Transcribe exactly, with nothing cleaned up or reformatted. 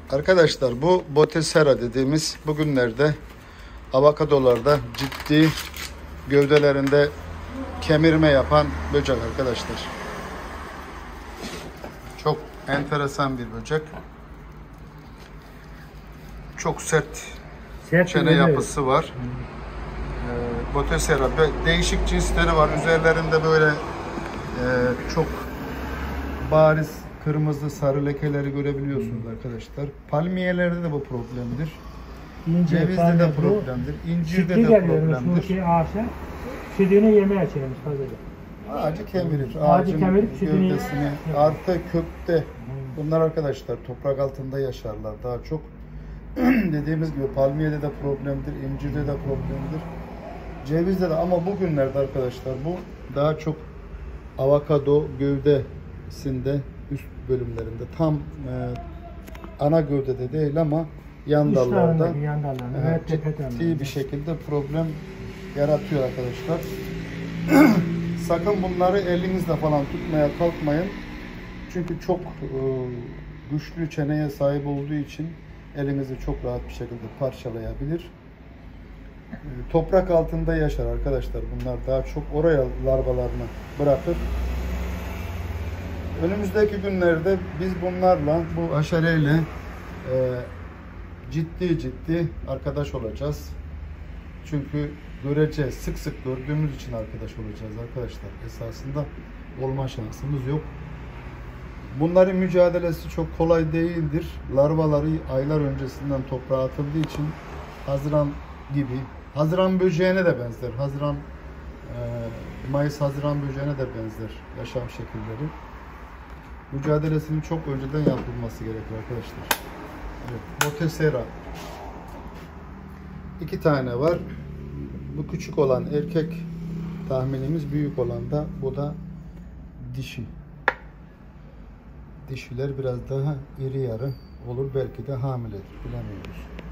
Arkadaşlar bu Botesera dediğimiz bugünlerde avokadolarda ciddi gövdelerinde kemirme yapan böcek arkadaşlar. Çok enteresan bir böcek. Çok sert, sert çene yapısı var. Ee, Botesera değişik cinsleri var. Üzerlerinde böyle e, çok bariz kırmızı sarı lekeleri görebiliyorsunuz arkadaşlar. Palmiyelerde de bu problemdir. İnce, Cevizde de problemdir. İncirde de problemdir. Şey ağaçta sütünü yemeye çevirmiş fazlaca. Ağacı kemirir. Ağacı Ağacın kemirip sütünü gövdesini artı kökte. Bunlar arkadaşlar toprak altında yaşarlar daha çok. Dediğimiz gibi palmiyede de problemdir, incirde de problemdir. Cevizde de, ama bugünlerde arkadaşlar bu daha çok avokado gövdesinde üst bölümlerinde tam e, ana gövdede değil ama yan dallarda yan dallarda, e, ciddi bir şekilde problem yaratıyor arkadaşlar. Sakın bunları elinizle falan tutmaya kalkmayın. Çünkü çok e, güçlü çeneye sahip olduğu için elinizi çok rahat bir şekilde parçalayabilir. E, toprak altında yaşar arkadaşlar. Bunlar daha çok oraya larvalarını bırakır. Önümüzdeki günlerde biz bunlarla, bu haşereyle e, ciddi ciddi arkadaş olacağız. Çünkü görece sık sık gördüğümüz için arkadaş olacağız arkadaşlar. Esasında olma şansımız yok. Bunların mücadelesi çok kolay değildir. Larvaları aylar öncesinden toprağa atıldığı için Haziran gibi, Haziran böceğine de benzer. Haziran, e, Mayıs Haziran böceğine de benzer yaşam şekilleri. Mücadelesinin çok önceden yapılması gerekiyor arkadaşlar. Evet, Botesera. İki tane var. Bu küçük olan erkek tahminimiz, büyük olan da bu da dişi. Dişiler biraz daha iri yarı olur, belki de hamiledir, bilemiyoruz.